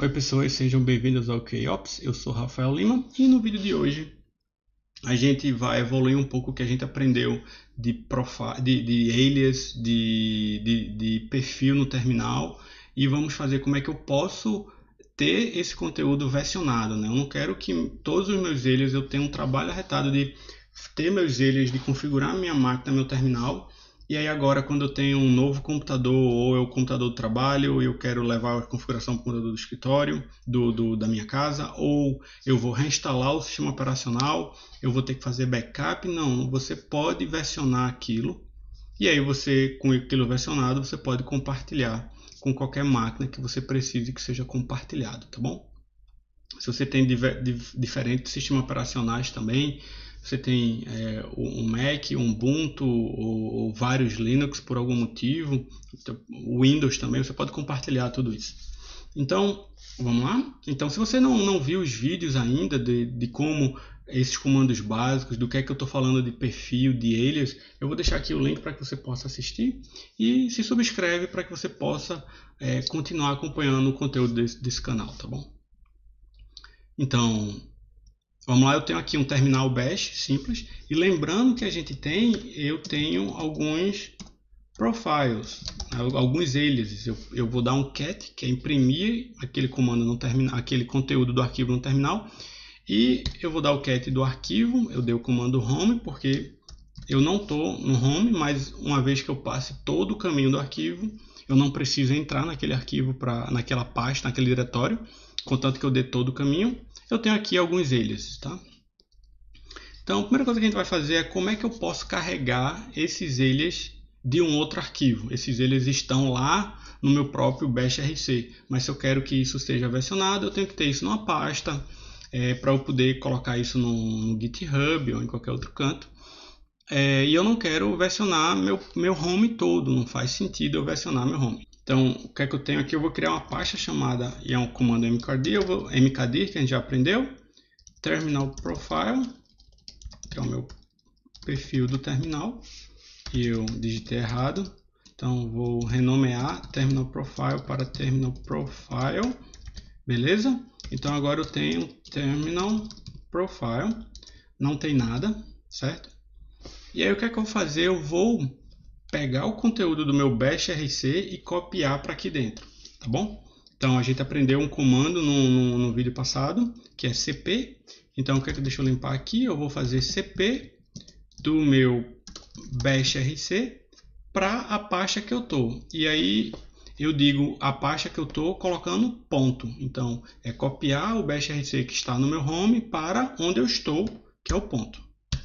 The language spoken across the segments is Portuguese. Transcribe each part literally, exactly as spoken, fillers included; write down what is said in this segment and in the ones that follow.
Oi pessoas, sejam bem-vindos ao K-Ops, eu sou Rafael Lima e no vídeo de hoje a gente vai evoluir um pouco o que a gente aprendeu de, profile, de, de alias, de, de, de perfil no terminal e vamos fazer como é que eu posso ter esse conteúdo versionado, né? Eu não quero que todos os meus alias eu tenha um trabalho arretado de ter meus alias, de configurar minha máquina, meu terminal. E aí agora quando eu tenho um novo computador ou é o computador do trabalho e eu quero levar a configuração para o computador do escritório, do, do, da minha casa, ou eu vou reinstalar o sistema operacional, eu vou ter que fazer backup. Não, você pode versionar aquilo e aí você, com aquilo versionado, você pode compartilhar com qualquer máquina que você precise que seja compartilhado, tá bom? Se você tem diver, diferentes sistemas operacionais também, você tem é, um Mac, um Ubuntu ou, ou vários Linux por algum motivo, o Windows também, você pode compartilhar tudo isso. Então, vamos lá? Então, se você não, não viu os vídeos ainda de, de como esses comandos básicos, do que é que eu estou falando de perfil, de alias, eu vou deixar aqui o link para que você possa assistir e se subscreve para que você possa é, continuar acompanhando o conteúdo desse, desse canal, tá bom? Então, vamos lá, eu tenho aqui um terminal bash simples e lembrando que a gente tem, eu tenho alguns profiles, alguns aliases. Eu, eu vou dar um cat, que é imprimir aquele comando no terminal, aquele conteúdo do arquivo no terminal, e eu vou dar o cat do arquivo. Eu dei o comando home porque eu não estou no home, mas uma vez que eu passe todo o caminho do arquivo, eu não preciso entrar naquele arquivo, pra, naquela pasta, naquele diretório, contanto que eu dê todo o caminho. Eu tenho aqui alguns aliases, tá? Então, a primeira coisa que a gente vai fazer é como é que eu posso carregar esses alias de um outro arquivo. Esses alias estão lá no meu próprio bash R C, mas se eu quero que isso seja versionado, eu tenho que ter isso numa pasta, é, para eu poder colocar isso no, no GitHub ou em qualquer outro canto. É, e eu não quero versionar meu, meu home todo, não faz sentido eu versionar meu home. Então, o que é que eu tenho aqui? Eu vou criar uma pasta chamada, e é um comando mkdir, eu vou, mkdir, que a gente já aprendeu, terminal profile, que é o meu perfil do terminal, e eu digitei errado, então vou renomear terminal profile para terminal profile, beleza? Então agora eu tenho terminal profile, não tem nada, certo? E aí o que é que eu vou fazer? Eu vou pegar o conteúdo do meu bash R C e copiar para aqui dentro, tá bom? Então a gente aprendeu um comando no, no, no vídeo passado, que é cp. Então o que é que deixa eu limpar aqui? Eu vou fazer cp do meu bash R C para a pasta que eu tô. E aí eu digo a pasta que eu tô colocando ponto. Então é copiar o bash R C que está no meu home para onde eu estou, que é o ponto.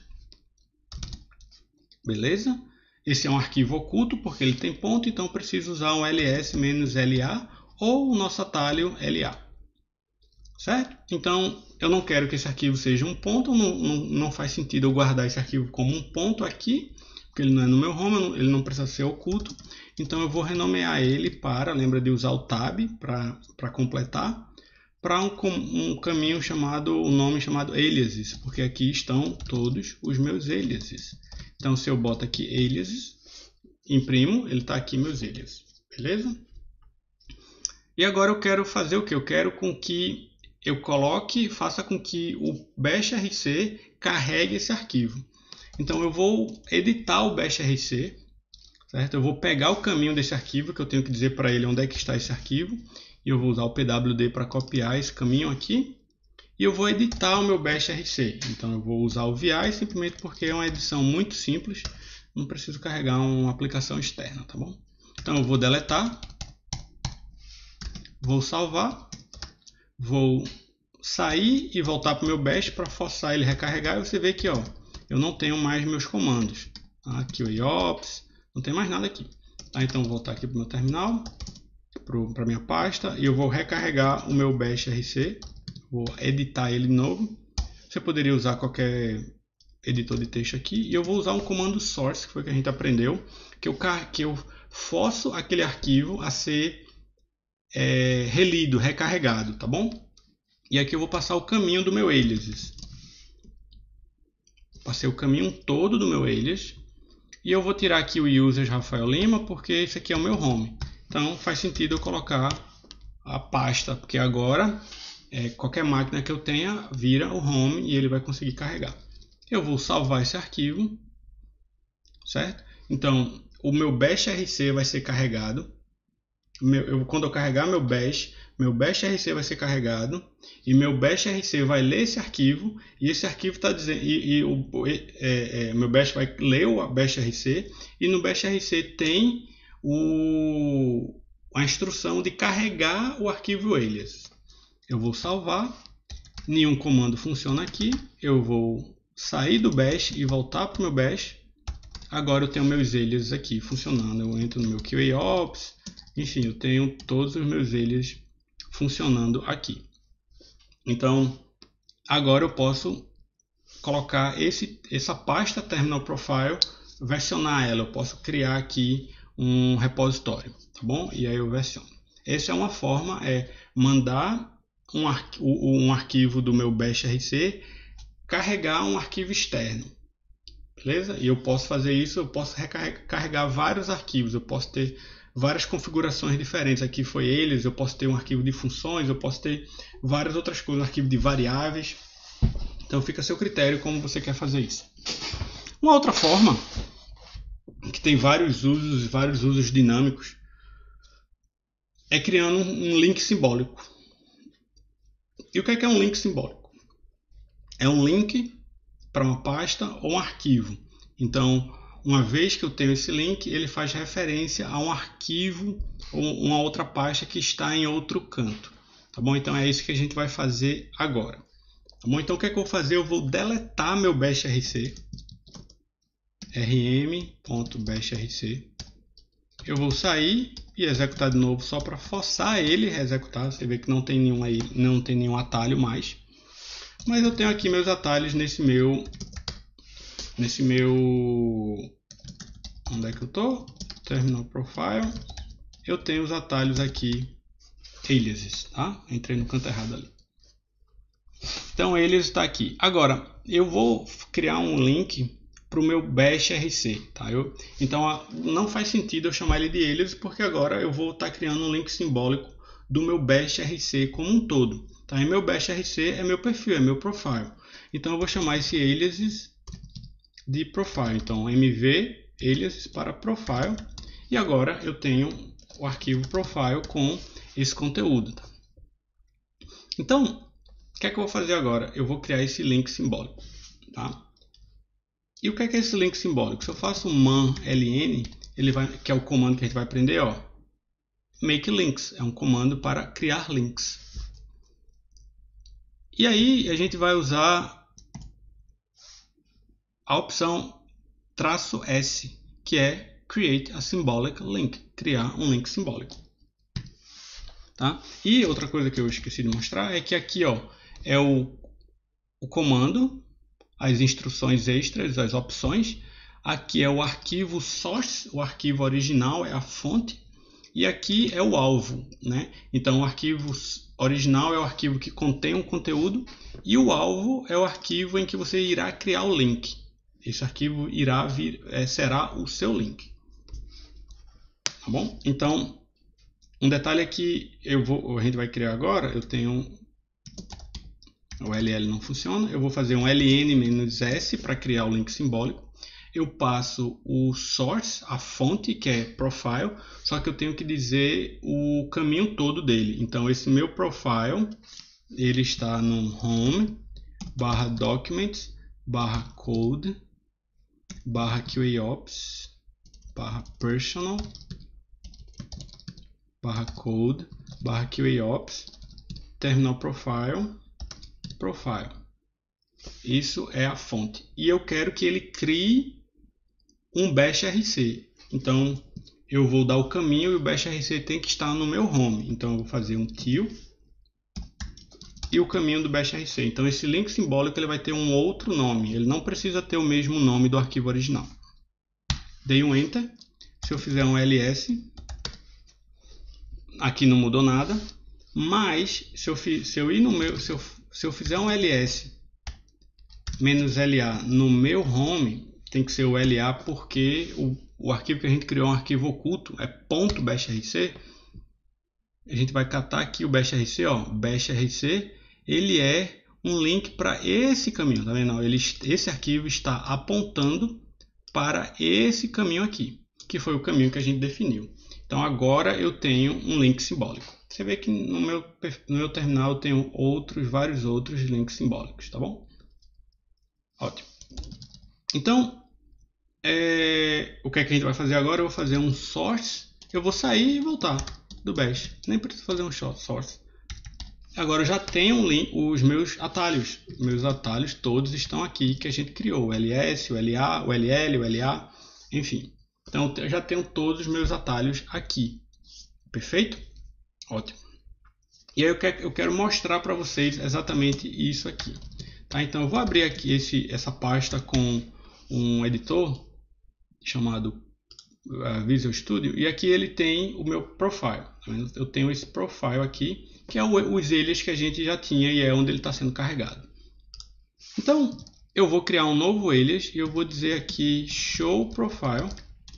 Beleza? Esse é um arquivo oculto porque ele tem ponto, então eu preciso usar um ls-la ou o nosso atalho la. Certo? Então eu não quero que esse arquivo seja um ponto, não, não, não faz sentido eu guardar esse arquivo como um ponto aqui, porque ele não é no meu home, ele não precisa ser oculto. Então eu vou renomear ele para, lembra de usar o tab para completar, para um, um caminho chamado, um nome chamado aliases, porque aqui estão todos os meus aliases. Então, se eu boto aqui aliases, imprimo, ele está aqui meus aliases, beleza? E agora eu quero fazer o que? Eu quero com que eu coloque, faça com que o bash R C carregue esse arquivo. Então, eu vou editar o bash R C, certo? Eu vou pegar o caminho desse arquivo, que eu tenho que dizer para ele onde é que está esse arquivo, e eu vou usar o pwd para copiar esse caminho aqui. E eu vou editar o meu bash R C. Então eu vou usar o vi simplesmente porque é uma edição muito simples. Não preciso carregar uma aplicação externa, tá bom? Então eu vou deletar. Vou salvar. Vou sair e voltar para o meu bash para forçar ele a recarregar. E você vê que ó, eu não tenho mais meus comandos. Aqui o iops. Não tem mais nada aqui. Tá, então vou voltar aqui para o meu terminal. Para a minha pasta. E eu vou recarregar o meu bash R C. Vou editar ele de novo. Você poderia usar qualquer editor de texto aqui. E eu vou usar um comando source, que foi o que a gente aprendeu. Que eu, que eu forço aquele arquivo a ser é, relido, recarregado, tá bom? E aqui eu vou passar o caminho do meu aliases. Passei o caminho todo do meu alias. E eu vou tirar aqui o users Rafael Lima, porque esse aqui é o meu home. Então faz sentido eu colocar a pasta, porque agora é, qualquer máquina que eu tenha vira o home e ele vai conseguir carregar. Eu vou salvar esse arquivo, certo? Então, o meu bashrc vai ser carregado. Meu, eu, quando eu carregar meu bash, meu bashrc vai ser carregado e meu bashrc vai ler esse arquivo e esse arquivo está dizendo e, e o é, é, meu bash vai ler o bashrc e no bashrc tem o, a instrução de carregar o arquivo alias. Eu vou salvar, nenhum comando funciona aqui, eu vou sair do bash e voltar para o meu bash. Agora eu tenho meus alias aqui funcionando, eu entro no meu QAOps, enfim, eu tenho todos os meus alias funcionando aqui. Então, agora eu posso colocar esse, essa pasta Terminal Profile, versionar ela, eu posso criar aqui um repositório, tá bom? E aí eu versiono. Essa é uma forma, é mandar um, arqu um arquivo do meu bashrc carregar um arquivo externo. Beleza? E eu posso fazer isso, eu posso recarregar vários arquivos, eu posso ter várias configurações diferentes. Aqui foi eles, eu posso ter um arquivo de funções, eu posso ter várias outras coisas, um arquivo de variáveis. Então fica a seu critério como você quer fazer isso. Uma outra forma, que tem vários usos, vários usos dinâmicos, é criando um link simbólico. E o que é, que é um link simbólico? É um link para uma pasta ou um arquivo. Então, uma vez que eu tenho esse link, ele faz referência a um arquivo ou uma outra pasta que está em outro canto. Tá bom? Então é isso que a gente vai fazer agora. Tá bom? Então o que é que eu vou fazer? Eu vou deletar meu bashrc, rm.bashrc. Eu vou sair e executar de novo só para forçar ele a executar. Você vê que não tem nenhum aí, não tem nenhum atalho mais. Mas eu tenho aqui meus atalhos nesse meu, nesse meu, onde é que eu tô? Terminal Profile. Eu tenho os atalhos aqui, aliases, tá? Entrei no canto errado ali. Então alias está aqui. Agora eu vou criar um link para o meu bashrc, tá? Eu, então não faz sentido eu chamar ele de alias porque agora eu vou estar tá criando um link simbólico do meu bashrc como um todo. Tá? E meu bashrc é meu perfil, é meu profile. Então eu vou chamar esse aliases de profile. Então mv aliases para profile. E agora eu tenho o arquivo profile com esse conteúdo. Tá? Então, o que é que eu vou fazer agora? Eu vou criar esse link simbólico. Tá? E o que é, que é esse link simbólico? Se eu faço man ln, ele vai, que é o comando que a gente vai aprender, ó, make links, é um comando para criar links. E aí a gente vai usar a opção traço S, que é create a symbolic link, criar um link simbólico. Tá? E outra coisa que eu esqueci de mostrar é que aqui ó, é o, o comando, as instruções extras, as opções. Aqui é o arquivo source, o arquivo original é a fonte. E aqui é o alvo, né? Então o arquivo original é o arquivo que contém um conteúdo e o alvo é o arquivo em que você irá criar o link. Esse arquivo irá vir, é, será o seu link. Tá bom? Então, um detalhe é que eu vou, a gente vai criar agora, eu tenho o L L não funciona, eu vou fazer um ln-s para criar o link simbólico. Eu passo o source, a fonte, que é profile, só que eu tenho que dizer o caminho todo dele. Então, esse meu profile, ele está no home, barra documents, barra code, barra QAOps, barra personal, barra code, barra QAOps, terminal profile, profile. Isso é a fonte. E eu quero que ele crie um bashrc. Então, eu vou dar o caminho e o bashrc tem que estar no meu home. Então, eu vou fazer um til e o caminho do bashrc. Então, esse link simbólico ele vai ter um outro nome. Ele não precisa ter o mesmo nome do arquivo original. Dei um Enter. Se eu fizer um ls, aqui não mudou nada. Mas, se eu, se eu ir no meu, se eu, se eu fizer um ls menos la no meu home, tem que ser o la porque o, o arquivo que a gente criou é um arquivo oculto, é .bashrc. a gente vai catar aqui o bash R C, ó, bash R C, ele é um link para esse caminho, tá vendo? Ele, esse arquivo está apontando para esse caminho aqui, que foi o caminho que a gente definiu. Então agora eu tenho um link simbólico. Você vê que no meu, no meu terminal eu tenho outros, vários outros links simbólicos, tá bom? Ótimo. Então, é, o que é que a gente vai fazer agora? Eu vou fazer um source, eu vou sair e voltar do bash. Nem preciso fazer um source. Agora eu já tenho um link, os meus atalhos. Meus atalhos todos estão aqui que a gente criou. O L S, o L A, o L L, o L A, enfim. Então eu já tenho todos os meus atalhos aqui. Perfeito? Ótimo. E aí eu quero, eu quero mostrar para vocês exatamente isso aqui. Tá? Então eu vou abrir aqui esse, essa pasta com um editor chamado uh, Visual Studio. E aqui ele tem o meu profile. Tá? Eu tenho esse profile aqui, que é o, os alias que a gente já tinha e é onde ele está sendo carregado. Então eu vou criar um novo alias e eu vou dizer aqui show profile.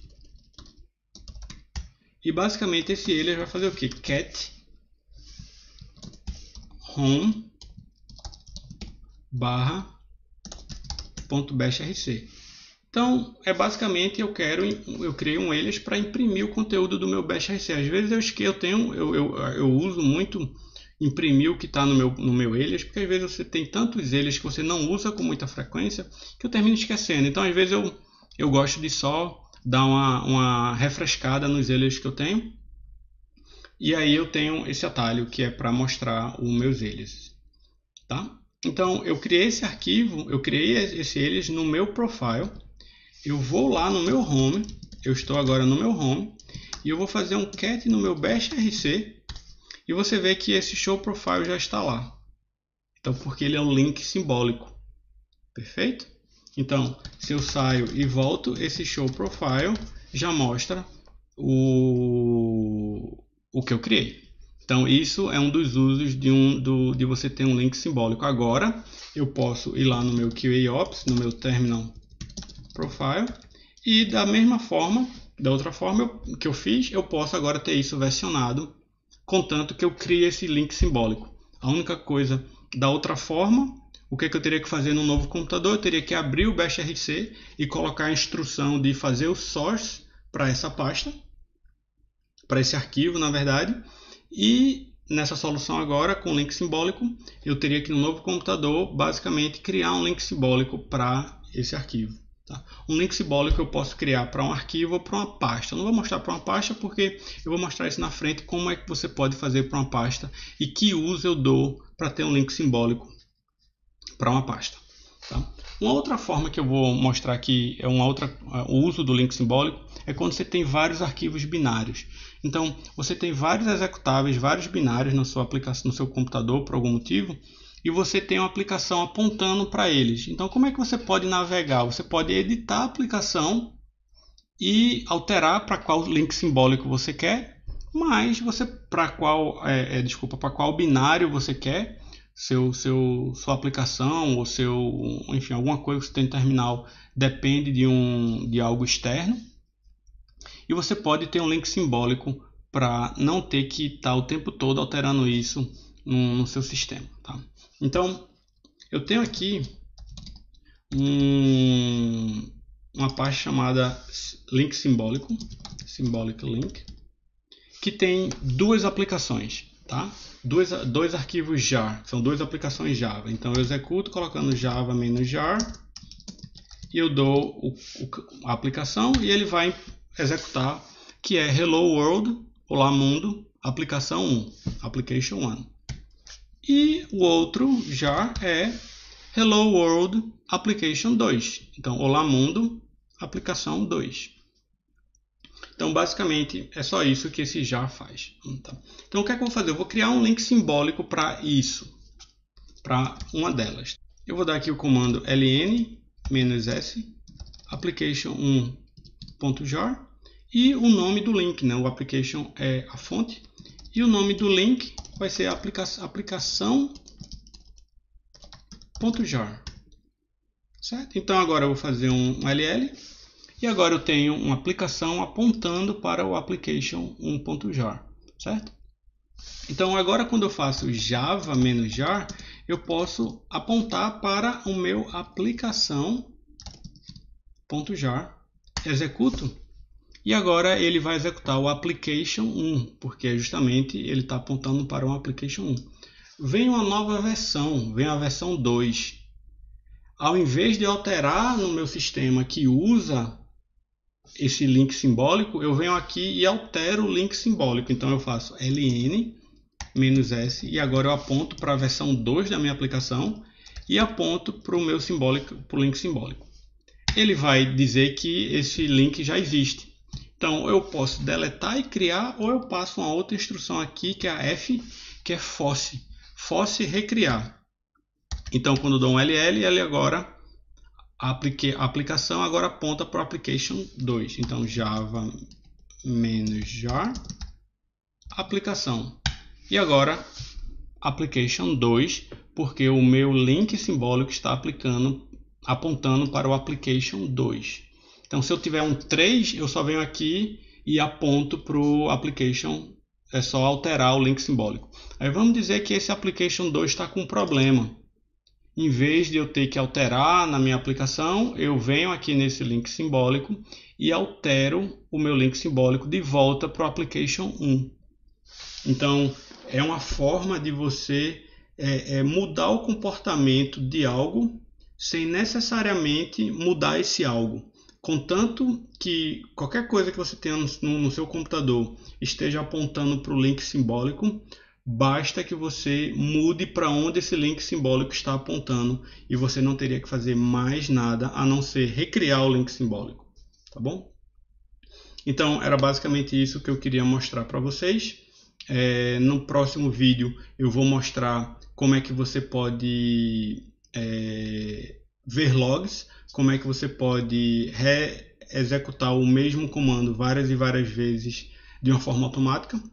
E basicamente esse alias vai fazer o que? Cat home barra ponto bashrc. Então é basicamente eu quero eu criei um alias para imprimir o conteúdo do meu bashrc. Às vezes eu esqueço, eu tenho eu, eu, eu uso muito imprimir o que está no meu no meu alias, porque às vezes você tem tantos alias que você não usa com muita frequência que eu termino esquecendo. Então às vezes eu eu gosto de só dar uma, uma refrescada nos alias que eu tenho. E aí eu tenho esse atalho que é para mostrar os meus alias. Tá? Então eu criei esse arquivo, eu criei esse alias no meu profile. Eu vou lá no meu home, eu estou agora no meu home. E eu vou fazer um cat no meu bashrc. E você vê que esse show profile já está lá. Então porque ele é um link simbólico. Perfeito? Então, se eu saio e volto, esse show profile já mostra o, o que eu criei. Então, isso é um dos usos de, um, do, de você ter um link simbólico. Agora, eu posso ir lá no meu QAOps, no meu terminal profile, e da mesma forma, da outra forma eu, que eu fiz, eu posso agora ter isso versionado, contanto que eu crie esse link simbólico. A única coisa, da outra forma, o que, é que eu teria que fazer no novo computador? Eu teria que abrir o bashrc e colocar a instrução de fazer o source para essa pasta, para esse arquivo, na verdade. E nessa solução agora, com link simbólico, eu teria que no novo computador, basicamente, criar um link simbólico para esse arquivo. Tá? Um link simbólico eu posso criar para um arquivo ou para uma pasta. Eu não vou mostrar para uma pasta porque eu vou mostrar isso na frente, como é que você pode fazer para uma pasta e que uso eu dou para ter um link simbólico para uma pasta. Tá? Uma outra forma que eu vou mostrar aqui é uma outra, o uso do link simbólico é quando você tem vários arquivos binários. Então você tem vários executáveis, vários binários na sua aplicação, no seu computador por algum motivo, e você tem uma aplicação apontando para eles. Então como é que você pode navegar? Você pode editar a aplicação e alterar para qual link simbólico você quer, mas você para qual é, é, desculpa para qual binário você quer. Seu, seu, sua aplicação ou seu, enfim, alguma coisa que você tem no terminal depende de, um, de algo externo. E você pode ter um link simbólico para não ter que estar o tempo todo alterando isso no, no seu sistema. Tá? Então, eu tenho aqui um, uma pasta chamada link simbólico, symbolic link, que tem duas aplicações. Tá? Dois, dois arquivos jar, são duas aplicações Java. Então eu executo colocando java-jar e eu dou o, o, a aplicação e ele vai executar, que é Hello World, Olá Mundo, aplicação um, application um. E o outro jar é Hello World, application dois. Então Olá Mundo, aplicação dois. Então, basicamente, é só isso que esse jar faz. Então, o que é que eu vou fazer? Eu vou criar um link simbólico para isso, para uma delas. Eu vou dar aqui o comando ln-s application um ponto jar e o nome do link, né? O application é a fonte e o nome do link vai ser aplicação ponto jar. Certo? Então, agora eu vou fazer um L L. E agora eu tenho uma aplicação apontando para o application um ponto jar, certo? Então agora quando eu faço java menos jar, eu posso apontar para o meu aplicação.jar, executo, e agora ele vai executar o application um, porque justamente ele está apontando para o application um. Vem uma nova versão, vem a versão dois. Ao invés de alterar no meu sistema que usa esse link simbólico, eu venho aqui e altero o link simbólico. Então eu faço ln -s e agora eu aponto para a versão dois da minha aplicação e aponto para o meu simbólico, para o link simbólico. Ele vai dizer que esse link já existe. Então eu posso deletar e criar, ou eu passo uma outra instrução aqui que é a F, que é fosse, fosse recriar. Então quando eu dou um L L, ele agora aplique, a aplicação agora aponta para o application dois. Então java menos jar aplicação. E agora application dois, porque o meu link simbólico está aplicando, apontando para o application dois. Então se eu tiver um três, eu só venho aqui e aponto para o application, é só alterar o link simbólico. Aí vamos dizer que esse application dois está com um problema. Em vez de eu ter que alterar na minha aplicação, eu venho aqui nesse link simbólico e altero o meu link simbólico de volta para o application um. Então, é uma forma de você é, é, mudar o comportamento de algo sem necessariamente mudar esse algo. Contanto que qualquer coisa que você tenha no, no seu computador esteja apontando para o link simbólico, basta que você mude para onde esse link simbólico está apontando e você não teria que fazer mais nada a não ser recriar o link simbólico, tá bom? Então era basicamente isso que eu queria mostrar para vocês. É, no próximo vídeo eu vou mostrar como é que você pode é, ver logs, como é que você pode re-executar o mesmo comando várias e várias vezes de uma forma automática.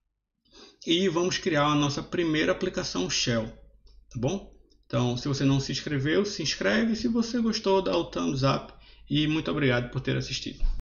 E vamos criar a nossa primeira aplicação Shell, tá bom? Então, se você não se inscreveu, se inscreve. Se você gostou, dá o thumbs up. E muito obrigado por ter assistido.